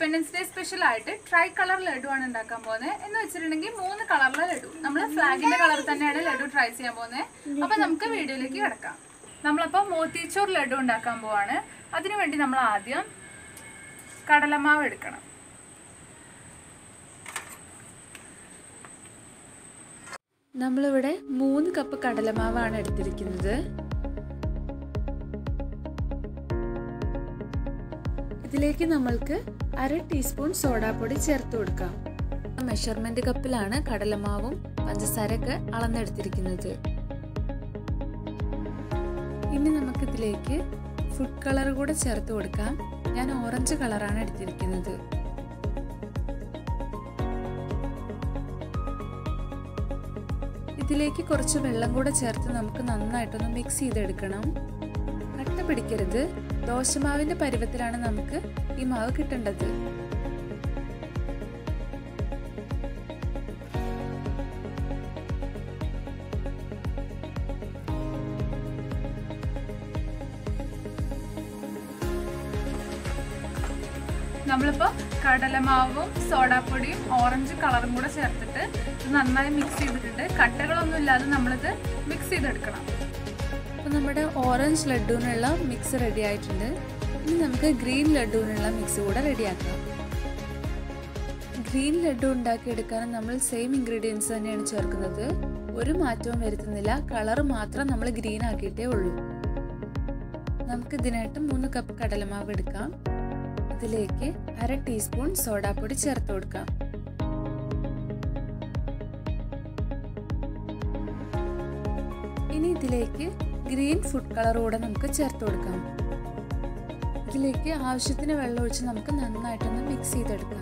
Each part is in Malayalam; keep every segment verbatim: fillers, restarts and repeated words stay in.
ഇൻഡിപെൻഡൻസ് ഡേ സ്പെഷ്യൽ ആയിട്ട് ട്രൈ കളർ ലഡു ആണ് ഉണ്ടാക്കാൻ പോകുന്നത്. എന്ന് വെച്ചിട്ടുണ്ടെങ്കിൽ മൂന്ന് കളറിലെ ലഡു, നമ്മൾ ഫ്ലാഗിന്റെ കളർ തന്നെയാണ് ലഡു ട്രൈ ചെയ്യാൻ പോകുന്നത്. അപ്പൊ നമുക്ക് വീഡിയോയിലേക്ക് കിടക്കാം. നമ്മളപ്പോൾ മോത്തിച്ചൂർ ലഡു ഉണ്ടാക്കാൻ പോവാണ്. അതിനുവേണ്ടി നമ്മൾ ആദ്യം കടലമാവ് എടുക്കണം. നമ്മളിവിടെ മൂന്ന് കപ്പ് കടലമാവാണ് എടുത്തിരിക്കുന്നത്. ഇതിലേക്ക് നമ്മൾക്ക് അര ടീസ്പൂൺ സോഡാപ്പൊടി ചേർത്ത് കൊടുക്കാം. മെഷർമെന്റ് കപ്പിലാണ് കടലമാവും പഞ്ചസാരയൊക്കെ അളന്നെടുത്തിരിക്കുന്നത്. ഇനി നമുക്കിതിലേക്ക് ഫുഡ് കളർ കൂടെ ചേർത്ത് കൊടുക്കാം. ഞാൻ ഓറഞ്ച് കളറാണ് എടുത്തിരിക്കുന്നത്. ഇതിലേക്ക് കുറച്ച് വെള്ളം കൂടെ ചേർത്ത് നമുക്ക് നന്നായിട്ടൊന്ന് മിക്സ് ചെയ്തെടുക്കണം. കട്ട പിടിക്കരുത്. ദോശമാവിന്റെ പരുവത്തിലാണ് നമുക്ക് ഈ മാവ് കിട്ടേണ്ടത്. നമ്മളിപ്പോൾ കടലമാവും സോഡാപ്പൊടിയും ഓറഞ്ച് കളറും കൂടെ ചേർത്തിട്ട് നന്നായി മിക്സ് ചെയ്തിട്ടുണ്ട്. കട്ടകളൊന്നും ഇല്ലാതെ നമ്മളിത് മിക്സ് ചെയ്തെടുക്കണം. അപ്പോൾ നമ്മുടെ ഓറഞ്ച് ലഡുവിനുള്ള മിക്സ് റെഡി ആയിട്ടുണ്ട്. ഇനി നമുക്ക് ഗ്രീൻ ലഡുവിനുള്ള മിക്സ് കൂടെ റെഡിയാക്കാം. ഗ്രീൻ ലഡു ഉണ്ടാക്കിയെടുക്കാൻ നമ്മൾ സെയിം ഇൻഗ്രീഡിയൻസ് തന്നെയാണ് ചേർക്കുന്നത്. ഒരു മാറ്റവും വരുത്തുന്നില്ല. കളർ മാത്രം നമ്മൾ ഗ്രീൻ ആക്കിയിട്ടേ ഉള്ളൂ. നമുക്ക് ഇതിനായിട്ട് മൂന്ന് കപ്പ് കടലമാവ് എടുക്കാം. ഇതിലേക്ക് അര ടീസ്പൂൺ സോഡാപ്പൊടി ചേർത്ത് കൊടുക്കാം. ഇനി ഇതിലേക്ക് ഗ്രീൻ ഫുഡ് കളർ കൂടെ നമുക്ക് ചേർത്ത് കൊടുക്കാം. ഇതിലേക്ക് ആവശ്യത്തിന് വെള്ളം ഒഴിച്ച് നമുക്ക് നന്നായിട്ടൊന്ന് മിക്സ് ചെയ്തെടുക്കാം.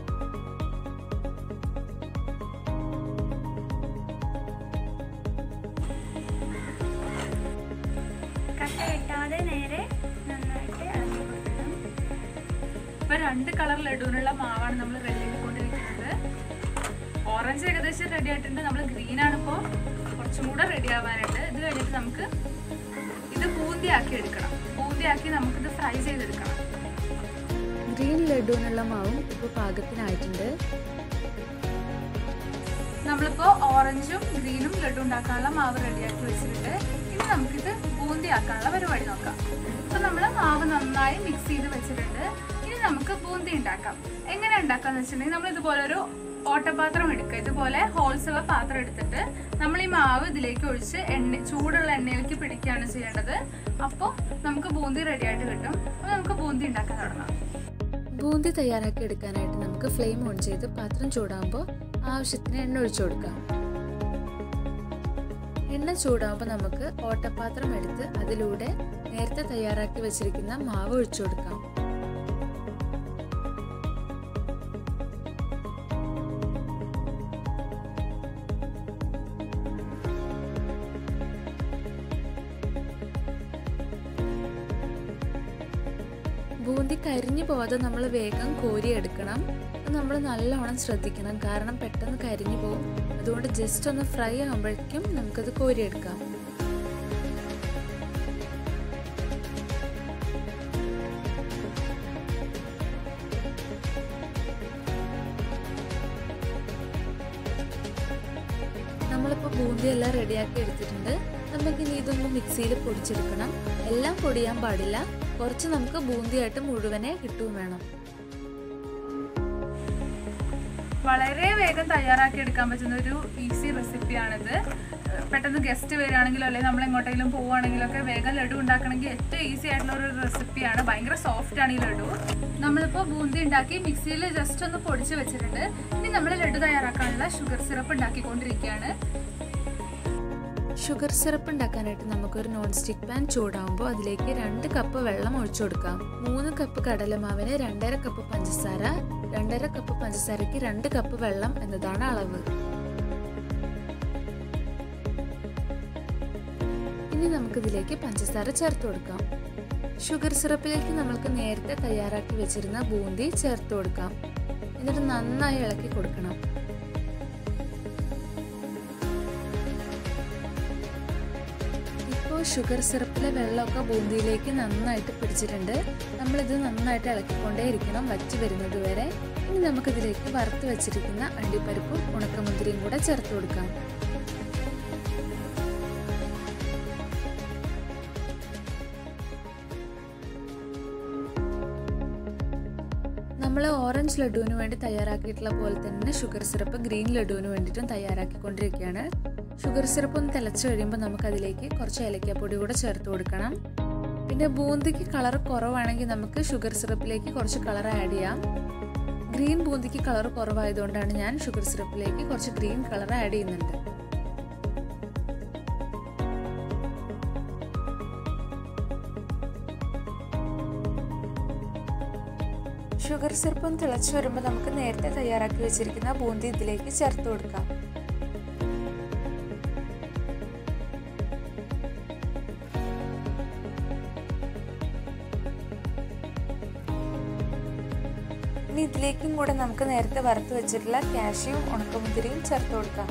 ഇപ്പൊ രണ്ട് കളർ ലഡുവിനുള്ള മാവാണ് നമ്മൾ റെഡി ആക്കിക്കൊണ്ടിരിക്കുന്നത്. ഓറഞ്ച് ഏകദേശം റെഡി ആയിട്ടുണ്ട്. നമ്മൾ ഗ്രീൻ ആണ് ഇപ്പോൾ കുറച്ചും കൂടെ റെഡി ആവാനുണ്ട്. ഇത് കഴിഞ്ഞിട്ട് നമുക്ക് ഇത് ബൂന്തിയാക്കി എടുക്കണം. ബൂന്തിയാക്കി നമുക്കിത് ഫ്രൈ ചെയ്തെടുക്കണം. ഗ്രീൻ ലഡുവിനുള്ള മാവും ഇപ്പോൾ പാകത്തിനായിട്ടുണ്ട്. നമ്മളിപ്പോൾ ഓറഞ്ചും ഗ്രീനും ലഡു ഉണ്ടാക്കാനുള്ള മാവ് റെഡിയാക്കി വെച്ചിട്ടുണ്ട്. ഇനി നമുക്കിത് ബൂന്തിയാക്കാനുള്ള പരിപാടി നോക്കാം. അപ്പൊ നമ്മൾ മാവ് നന്നായി മിക്സ് ചെയ്ത് വെച്ചിട്ടുണ്ട്. ഇനി നമുക്ക് ബൂന്തി ഉണ്ടാക്കാം. എങ്ങനെ ഉണ്ടാക്കാന്ന് വെച്ചിട്ടുണ്ടെങ്കിൽ നമ്മൾ ഇതുപോലെ ഒരു ഓട്ടപാത്രം എടുക്കുക. ഇതുപോലെ ഹോൾസ് ഉള്ള പാത്രം എടുത്തിട്ട് നമ്മൾ ഈ മാവ് ഇതിലേക്ക് ഒഴിച്ച് എണ്ണ ചൂടുള്ള എണ്ണയിലേക്ക് പിടിക്കുകയാണ് ചെയ്യേണ്ടത്. അപ്പോൾ നമുക്ക് ബൂന്തി റെഡി ആയിട്ട് കിട്ടും. അപ്പോൾ നമുക്ക് ബൂന്തി ഉണ്ടാക്കാൻ തുടങ്ങാം. ബൂന്തി തയ്യാറാക്കി എടുക്കാനായിട്ട് നമുക്ക് ഫ്ലെയിം ഓൺ ചെയ്ത് പാത്രം ചൂടാകുമ്പോൾ ആവശ്യത്തിന് എണ്ണ ഒഴിച്ചു കൊടുക്കാം. എണ്ണ ചൂടാകുമ്പോൾ നമുക്ക് ഓട്ടപാത്രം എടുത്ത് അതിലൂടെ നേരത്തെ തയ്യാറാക്കി വെച്ചിരിക്കുന്ന മാവ് ഒഴിച്ചു കൊടുക്കാം. ബൂന്തി കരിഞ്ഞു പോകാതെ നമ്മൾ വേഗം കോരിയെടുക്കണം. നമ്മൾ നല്ലോണം ശ്രദ്ധിക്കണം, കാരണം പെട്ടെന്ന് കരിഞ്ഞു പോകും. അതുകൊണ്ട് ജസ്റ്റ് ഒന്ന് ഫ്രൈ ആകുമ്പോഴേക്കും നമുക്കത് കോരിയെടുക്കാം. നമ്മളിപ്പോൾ ബൂന്തി എല്ലാം റെഡിയാക്കി എടുത്തിട്ടുണ്ട്. നമുക്കിനി ഇതൊന്ന് മിക്സിയിൽ പൊടിച്ചെടുക്കണം. എല്ലാം പൊടിയാൻ പാടില്ല. കുറച്ച് നമുക്ക് ബൂന്തിയായിട്ട് മുഴുവനെ കിട്ടുകയും വേണം. വളരെ വേഗം തയ്യാറാക്കി എടുക്കാൻ പറ്റുന്ന ഒരു ഈസി റെസിപ്പിയാണിത്. പെട്ടെന്ന് ഗസ്റ്റ് വരികയാണെങ്കിലോ അല്ലെങ്കിൽ നമ്മൾ എങ്ങോട്ടെങ്കിലും പോവുകയാണെങ്കിലോ ഒക്കെ വേഗം ലഡു ഉണ്ടാക്കണമെങ്കിൽ ഏറ്റവും ഈസി ആയിട്ടുള്ള ഒരു റെസിപ്പിയാണ്. ഭയങ്കര സോഫ്റ്റ് ആണ് ഈ ലഡു. നമ്മളിപ്പോൾ ബൂന്തി ഉണ്ടാക്കി മിക്സിയിൽ ജസ്റ്റ് ഒന്ന് പൊടിച്ച് വെച്ചിട്ടുണ്ട്. ഇനി നമ്മൾ ലഡു തയ്യാറാക്കാനുള്ള ഷുഗർ സിറപ്പ് ഉണ്ടാക്കിക്കൊണ്ടിരിക്കുകയാണ്. ഷുഗർ സിറപ്പ് ഉണ്ടാക്കാനായിട്ട് നമുക്കൊരു നോൺ സ്റ്റിക്ക് പാൻ ചൂടാകുമ്പോൾ അതിലേക്ക് രണ്ട് കപ്പ് വെള്ളം ഒഴിച്ചു കൊടുക്കാം. മൂന്ന് കപ്പ് കടലമാവിന് രണ്ടര കപ്പ് പഞ്ചസാര, രണ്ടര കപ്പ് പഞ്ചസാരയ്ക്ക് രണ്ട് കപ്പ് വെള്ളം എന്നതാണ് അളവ്. ഇനി നമുക്കിതിലേക്ക് പഞ്ചസാര ചേർത്ത് കൊടുക്കാം. ഷുഗർ സിറപ്പിലേക്ക് നമുക്ക് നേരത്തെ തയ്യാറാക്കി വെച്ചിരുന്ന ബൂന്തി ചേർത്ത് കൊടുക്കാം. എന്നിട്ട് നന്നായി ഇളക്കി കൊടുക്കണം. ഇപ്പോൾ ഷുഗർ സിറപ്പിലെ വെള്ളമൊക്കെ ബൂന്തിയിലേക്ക് നന്നായിട്ട് പിടിച്ചിട്ടുണ്ട്. നമ്മളിത് നന്നായിട്ട് ഇളക്കിക്കൊണ്ടേ ഇരിക്കണം വറ്റി വരുന്നത് വരെ. ഇനി നമുക്കിതിലേക്ക് വറുത്ത് വെച്ചിരിക്കുന്ന അണ്ടിപ്പരിപ്പും ഉണക്കമുന്തിരിയും കൂടെ ചേർത്ത് കൊടുക്കാം. നമ്മൾ ഓറഞ്ച് ലഡുവിന് വേണ്ടി തയ്യാറാക്കിയിട്ടുള്ള പോലെ തന്നെ ഷുഗർ സിറപ്പ് ഗ്രീൻ ലഡുവിന് വേണ്ടിയിട്ടും തയ്യാറാക്കിക്കൊണ്ടിരിക്കുകയാണ്. ഷുഗർ സിറപ്പ് ഒന്ന് തിളച്ച് കഴിയുമ്പോൾ നമുക്കതിലേക്ക് കുറച്ച് ഏലക്കാപ്പൊടി കൂടെ ചേർത്ത് കൊടുക്കണം. പിന്നെ ബൂന്തിക്ക് കളർ കുറവാണെങ്കിൽ നമുക്ക് ഷുഗർ സിറപ്പിലേക്ക് കുറച്ച് കളർ ആഡ് ചെയ്യാം. ഗ്രീൻ ബൂന്തിക്ക് കളർ കുറവായതുകൊണ്ടാണ് ഞാൻ ഷുഗർ സിറപ്പിലേക്ക് കുറച്ച് ഗ്രീൻ കളർ ആഡ് ചെയ്യുന്നുണ്ട്. ഷുഗർ സിറപ്പ് ഒന്ന് തിളച്ച് വരുമ്പോൾ നമുക്ക് നേരത്തെ തയ്യാറാക്കി വെച്ചിരിക്കുന്ന ബൂന്തി ഇതിലേക്ക് ചേർത്ത് കൊടുക്കാം. ഇനി ഇതിലേക്കും കൂടെ നമുക്ക് നേരത്തെ വറുത്ത് വെച്ചിട്ടുള്ള കാഷ്യൂവും ഉണക്കമുന്തിരിയും ചേർത്ത് കൊടുക്കാം.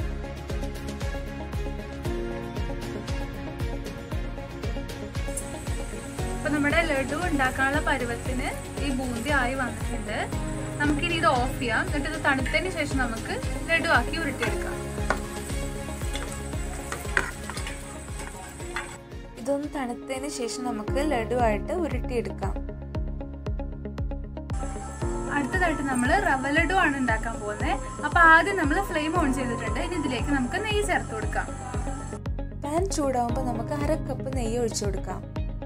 അപ്പൊ നമ്മുടെ ലഡു ഉണ്ടാക്കാനുള്ള പരുവത്തിന് ഈ ബൂന്തി ആയി വന്നിട്ടുണ്ട്. നമുക്കിനി ഇത് ഓഫ് ചെയ്യാം. എന്നിട്ട് ഇത് തണുത്തതിന് ശേഷം നമുക്ക് ലഡു ആക്കി ഉരുട്ടിയെടുക്കാം. ഇതൊന്ന് തണുത്തതിന് ശേഷം നമുക്ക് ലഡു ആയിട്ട് ഉരുട്ടിയെടുക്കാം. അടുത്തതായിട്ട് നമ്മൾ റവ ലഡു ആണ് ഉണ്ടാക്കാൻ പോകുന്നത്. അപ്പൊ ആദ്യം നമ്മൾ ഫ്ലെയിം ഓൺ ചെയ്തിട്ടുണ്ട്. ഇനി ഇതിലേക്ക് നമുക്ക് നെയ്യ് ചേർത്ത് കൊടുക്കാം. പാൻ ചൂടാവുമ്പോൾ നമുക്ക് അര കപ്പ് നെയ്യ് ഒഴിച്ചു കൊടുക്കാം.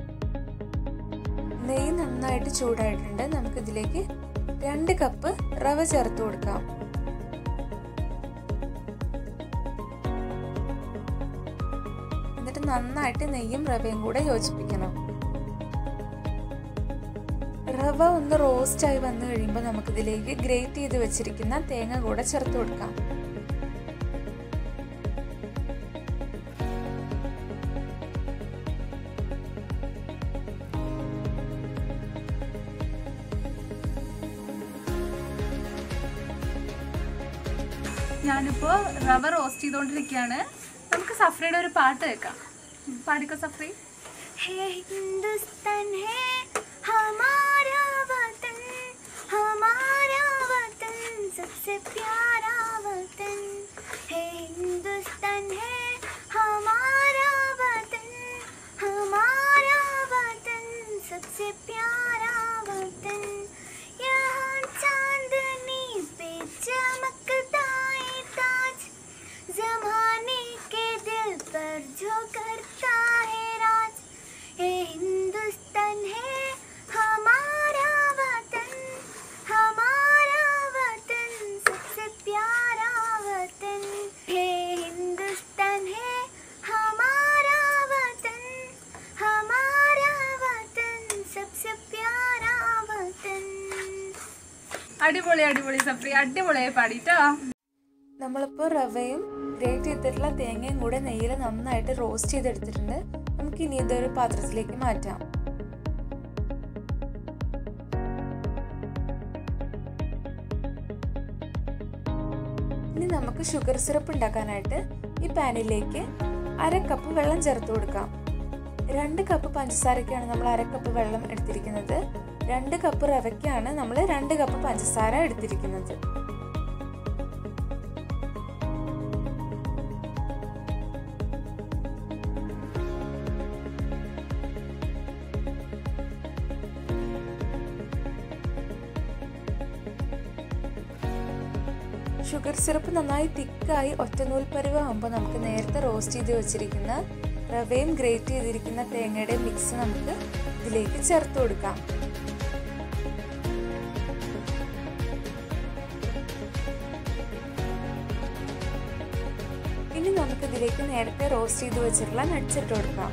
നെയ്യ് നന്നായിട്ട് ചൂടായിട്ടുണ്ട്. നമുക്ക് ഇതിലേക്ക് രണ്ട് കപ്പ് റവ ചേർത്ത് കൊടുക്കാം. എന്നിട്ട് നന്നായിട്ട് നെയ്യും റവയും കൂടെ യോജിപ്പിക്കണം. റവ ഒന്ന് റോസ്റ്റ് ആയി വന്നു കഴിയുമ്പോൾ നമുക്കിതിലേക്ക് ഗ്രേറ്റ് ചെയ്ത് വെച്ചിരിക്കുന്ന തേങ്ങ കൂടെ ചേർത്ത് കൊടുക്കാം. ഞാനിപ്പോ റവ റോസ്റ്റ് ചെയ്തോണ്ടിരിക്കുകയാണ്. നമുക്ക് സഫ്രിയുടെ ഒരു പാട്ട് കേൾക്കാം. പാടിക്കോ സഫ്രി. हे हिंदुस्तान है हमारा वतन, हमारा वतन सबसे प्यारा वतन. हे हिंदुस्तान है हमारा वतन, हमारा वतन सबसे प्यारा वतन. यहाँ चांदनी पे चमकता है ताज, ज़माने के दिल पर जो करता है राज. हे हिंदुस्तान है हमारा वतन, हमारा वतन सबसे प्यारा वतन. हे हिंदुस्तान है हमारा वतन, हमारा वतन सबसे प्यारा वतन. അടിപൊളി അടിപൊളി സഫ്രി, അടിപൊളിയായി പാടിട്ടോ. നമ്മളിപ്പോൾ റവയും ഗ്രേറ്റ് ചെയ്തിട്ടുള്ള തേങ്ങയും കൂടെ നെയ്യിൽ നന്നായിട്ട് റോസ്റ്റ് ചെയ്തെടുത്തിട്ടുണ്ട്. നമുക്ക് ഇനി ഇതൊരു പാത്രത്തിലേക്ക് മാറ്റാം. ഇനി നമുക്ക് ഷുഗർ സിറപ്പ് ഉണ്ടാക്കാനായിട്ട് ഈ പാനിലേക്ക് അര കപ്പ് വെള്ളം ചേർത്ത് കൊടുക്കാം. രണ്ട് കപ്പ് പഞ്ചസാരയ്ക്കാണ് നമ്മൾ അര കപ്പ് വെള്ളം എടുത്തിരിക്കുന്നത്. രണ്ട് കപ്പ് റവയ്ക്കാണ് നമ്മൾ രണ്ട് കപ്പ് പഞ്ചസാര എടുത്തിരിക്കുന്നത്. ഷുഗർ സിറപ്പ് നന്നായി തിക്കായി ഒറ്റനൂൽ പരുവാകുമ്പോൾ നമുക്ക് നേരത്തെ റോസ്റ്റ് ചെയ്ത് വെച്ചിരിക്കുന്ന റവയും ഗ്രേറ്റ് ചെയ്തിരിക്കുന്ന തേങ്ങയുടെ മിക്സ് നമുക്ക് ഇതിലേക്ക് ചേർത്ത് കൊടുക്കാം. ഇനി നമുക്ക് ഇതിലേക്ക് നേരത്തെ റോസ്റ്റ് ചെയ്ത് വെച്ചിട്ടുള്ള നട്ട്സ് ഇട്ട് കൊടുക്കാം.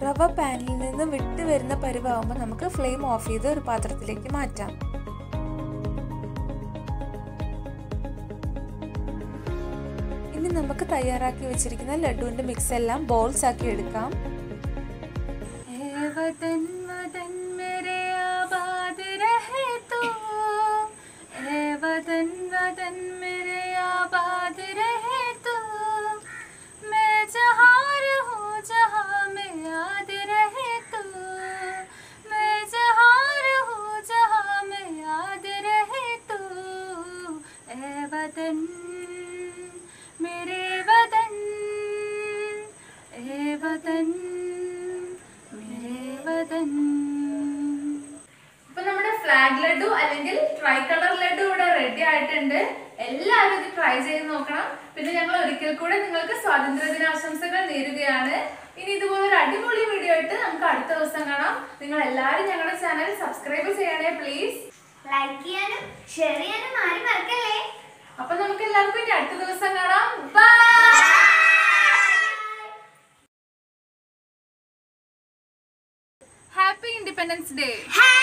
റവ പാനിൽ നിന്ന് വിട്ട് വരുന്ന പരുവാകുമ്പോൾ നമുക്ക് ഫ്ലെയിം ഓഫ് ചെയ്ത് ഒരു പാത്രത്തിലേക്ക് മാറ്റാം. ഇനി നമുക്ക് തയ്യാറാക്കി വെച്ചിരിക്കുന്ന ലഡുവിൻ്റെ മിക്സ് എല്ലാം ബോൾസ് ആക്കി എടുക്കാം. वतन वतन मेरे आबाद रहे तो, ए वतन वतन मेरे आबाद रहे तो, मैं जहाँ रहूँ जहाँ में याद रहे तो, मैं जहाँ रहूँ जहाँ में याद रहे तो, ए वतन मेरे वतन, ए वतन. ഇപ്പൊ നമ്മുടെ ഫ്ലാഗ് ലഡു അല്ലെങ്കിൽ ട്രൈ കളർ ലഡു ഇവിടെ റെഡി ആയിട്ടുണ്ട്. എല്ലാവരും ഇത് ട്രൈ ചെയ്ത് നോക്കണം. പിന്നെ ഞങ്ങൾ ഒരിക്കൽ കൂടെ നിങ്ങൾക്ക് സ്വാതന്ത്ര്യ ദിനാശംസകൾ നേരുകയാണ്. ഇനി ഇതുപോലെ ഒരു അടിപൊളി വീഡിയോ ആയിട്ട് നമുക്ക് അടുത്ത ദിവസം കാണാം. നിങ്ങൾ എല്ലാവരും ഞങ്ങളുടെ ചാനൽ സബ്സ്ക്രൈബ് ചെയ്യണേ പ്ലീസ്. ലൈക്ക് ചെയ്യാനും ഷെയർ ചെയ്യാനും ആരും മറക്കല്ലേ. അപ്പൊ നമുക്ക് എല്ലാവർക്കും ഇനി അടുത്ത ദിവസം കാണാം. ബൈ. Happy Independence Day.